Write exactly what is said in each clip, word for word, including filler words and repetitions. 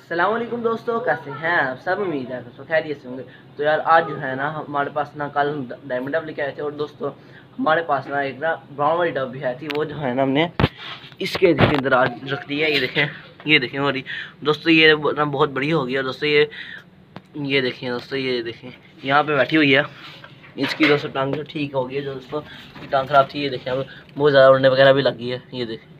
अस्सलाम वालेकुम दोस्तों, कैसे हैं आप सब। उम्मीद है दोस्तों खैरियत से होंगे। तो यार आज जो है ना हमारे पास ना कल डायमंड डब लेके आए थे और दोस्तों हमारे पास ना एक ना ब्राउन वाली डब भी आई थी। वो जो है ना हमने इसके अंदर आज रख दी है। ये देखें, ये देखें हमारी दोस्तों ये ना बहुत बड़ी हो गई है दोस्तों। ये ये देखें दोस्तों, ये देखें यहाँ पे बैठी हुई है। इसकी दोस्तों टांग जो ठीक हो गई है, जो दोस्तों इसकी टांग खराब थी। ये देखें अब बहुत ज़्यादा उड़ने वगैरह भी लगी है। ये देखें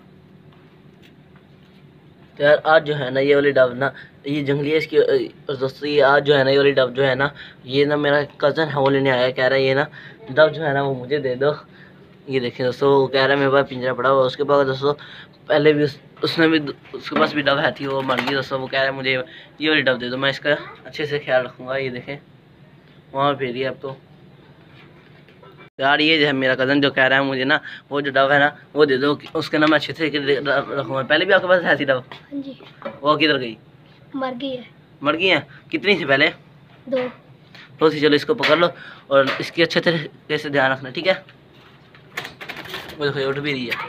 तो यार आज जो है ना ये वाली डब ना ये जंगली है इसकी दोस्तों। ये आज जो है ना ये वाली डब जो है ना ये ना मेरा कज़न है, वो लेने आया, कह रहा है ये ना डब जो है ना वो मुझे दे दो। ये देखें दोस्तों, वो कह रहा है मेरे पास पिंजरा पड़ा हुआ। उसके पास दोस्तों पहले भी उस, उसने भी उसके पास भी डब है थी, वो मर गई दोस्तों। वो कह रहा है मुझे ये वाली डब दे दो, मैं इसका अच्छे से ख्याल रखूँगा। ये देखें वहाँ फिर है अब तो यार ये जो है मेरा कज़न जो कह रहा है मुझे ना वो जो डब है ना वो दे दो, उसके ना मैं अच्छे से रखूँगा। पहले भी आपके पास है थी डब? जी। वो किधर गई? मर गई है। मर गई है? कितनी थी पहले? दो। तो चलो इसको पकड़ लो और इसकी अच्छे तरीके से ध्यान रखना, ठीक है। वो देखो उठ भी रही है।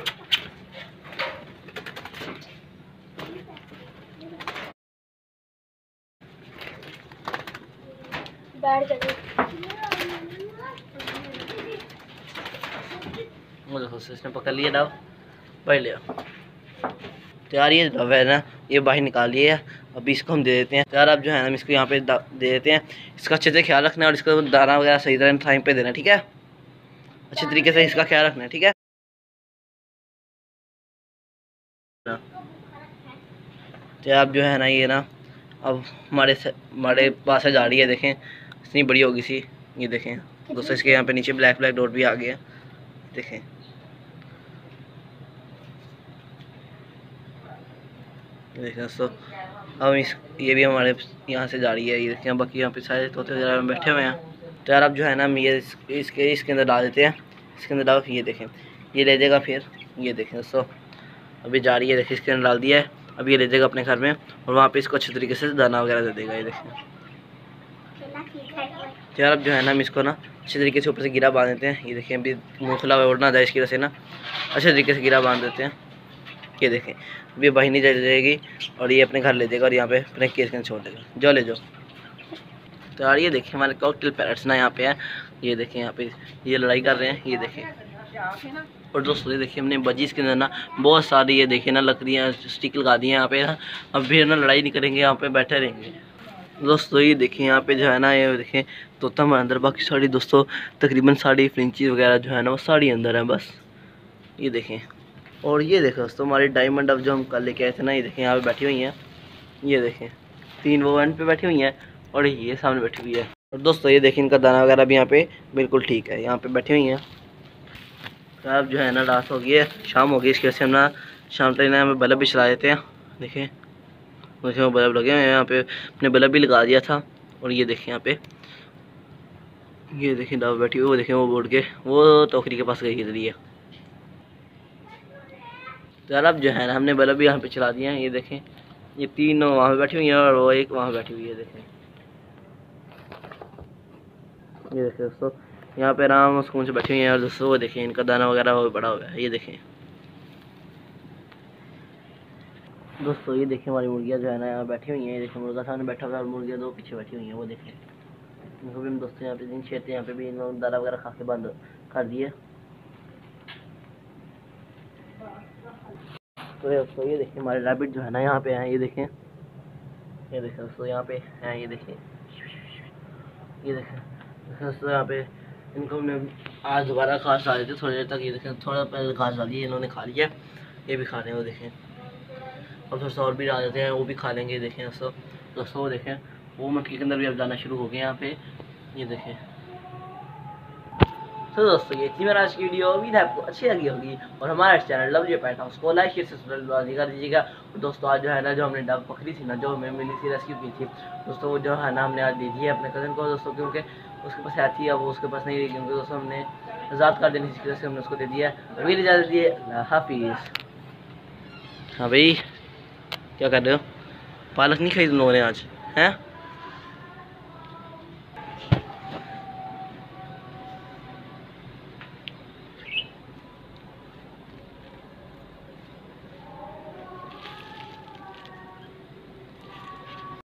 बैठ जाओ। वो देखो इसने पकड़ लिया डब, पकड़ लिया। तो यार ये डब है ना ये बाहर निकालिए, अभी इसको हम दे देते हैं। तो यार अब जो है ना हम इसको यहाँ पे दे देते हैं। इसका अच्छे से ख्याल रखना है और इसको दाना वगैरह सही तरह टाइम पे देना, ठीक है। अच्छे तरीके से इसका ख्याल रखना है, ठीक है। तो अब जो है ना ये ना अब हमारे हमारे पास से जा रही है। देखें इतनी बड़ी होगी सी। ये देखें दोस्तों इसके यहाँ पे नीचे ब्लैक ब्लैक डॉट भी आ गया। देखें देखें दोस्तों अब इस ये भी हमारे यहाँ से जा रही है। ये देखें बाकी यहाँ पे सारे तोते वगैरह में बैठे हुए हैं। तो यार अब जो है ना हम ये इसके इसके अंदर डाल देते हैं। इसके अंदर डाल, ये देखें ये ले जाएगा फिर। ये देखें दोस्तों अभी जा रही है। देखिए इसके अंदर डाल दिया है, अब ये ले जाएगा अपने घर में और वहाँ पे इसको अच्छे तरीके से दाना वगैरह दे देगा। ये देखें यार अब जो है ना हम इसको ना अच्छे तरीके से ऊपर से गिरा बांध देते हैं। ये देखें अभी मुँह खुला हुआ उड़ना जाए, इसकी वजह से ना अच्छे तरीके से गिरा बांध देते हैं। ये देखें अभी बहिनी जा जाएगी और ये अपने घर ले जाएगा और यहाँ पे अपने केस के अंदर छोड़ देगा। जो ले जाओ। तो यार ये देखें हमारे कॉकटेल पैरट्स ना यहाँ पे हैं। ये देखें यहाँ पे ये लड़ाई कर रहे हैं। ये देखें और दोस्तों ये देखिए हमने बजीज के अंदर ना बहुत सारी ये देखिए ना लकड़ियाँ स्टिक लगा दी हैं यहाँ पे ना। अब फिर ना लड़ाई नहीं करेंगे, यहाँ पे बैठे रहेंगे दोस्तों। ये देखिए यहाँ पे जो है ना ये देखें तोता हमारे अंदर, बाकी साड़ी दोस्तों तकरीबन साड़ी फ्रिंची वगैरह जो है ना वो साड़ी अंदर है बस। ये देखें और ये देखें दोस्तों हमारी डायमंड अब जो हम कल लेके आए थे ना, ये देखें यहाँ पे बैठी हुई हैं। ये देखें तीन वो एंड पे बैठी हुई हैं और ये सामने बैठी हुई है। और दोस्तों ये देखें इनका दाना वगैरह भी यहाँ पे बिल्कुल ठीक है, यहाँ पे बैठी हुई हैं। तो अब जो है ना रात हो गई है, शाम हो गई, इसकी वजह से हम ना शाम तक ना हमें बल्ब भी चला देते हैं। देखें मुझे बल्ब लगे हुए हैं यहाँ पे, अपने बल्ब भी लगा दिया था। और ये देखें यहाँ पे ये देखें डब बैठी हुई, वो देखें वो उड़ के वो टोकरी के पास गई इधर ही है। तो यार अब जो है ना हमने बल्ब भी यहाँ पे चला दिया है। ये देखें ये तीन वहाँ पे बैठी हुई हैं और वो एक वहाँ बैठी हुई है। देखें ये देखें दोस्तों यहाँ पे आराम सुकून से बैठी हुई हैं और दोस्तों वो देखें इनका दाना वगैरह वो बड़ा हो गया है। ये देखें दोस्तों ये देखें हमारी मुर्गियाँ जो है ना यहाँ बैठी हुई हैं। ये देखें मुर्गा सामने बैठा हुआ है और मुर्गियाँ दो पीछे बैठी हुई हैं। वो देखें इनको भी हम दोस्तों यहाँ पे दिन छेड़ते हैं, यहाँ पे भी इन लोगों दाना वगैरह खा के बंद कर दिए। तो दोस्तों ये देखें हमारे रैबिट जो है ना यहाँ पे हैं। ये देखें ये देखें दोस्तों यहाँ पे हैं। ये देखें ये देखें दोस्तों यहाँ पे इनको हमने आज दोबारा घास डाली थी थोड़ी देर तक। ये देखें थोड़ा पहले घास डाली है, इन्होंने खा लिया, ये भी खा रहे हैं। वो देखें अब थोड़ा सा और भी डाल देते हैं, वो भी खा लेंगे। देखें दोस्तों दोस्तों वो देखें वो मटकी के अंदर भी अब जाना शुरू हो गए यहाँ पे। ये देखें तो दोस्तों ये थी मेरा आज की वीडियो, उम्मीद है आपको अच्छी लगी होगी। और हमारा चैनल लवली पेट हाउस को लाइक शेयर सब्सक्राइब कर दीजिएगा। और दोस्तों आज जो है ना जो हमने डब पकड़ी थी ना, जो हमें मिली थी रेस्क्यू की थी दोस्तों, वो जो है ना हमने आज दे दी है अपने कज़न को दोस्तों, क्योंकि उसके पास आती है वो उसके पास नहीं रही, क्योंकि दोस्तों हमने आज़ाद कर देनी इसकी वजह से हमने उसको दे दिया है। अभी इजाज़त दिए, अल्लाह हाफिज़। हाँ भाई क्या कर रहे हो? पालक नहीं खाई तुम लोगों ने आज हैं?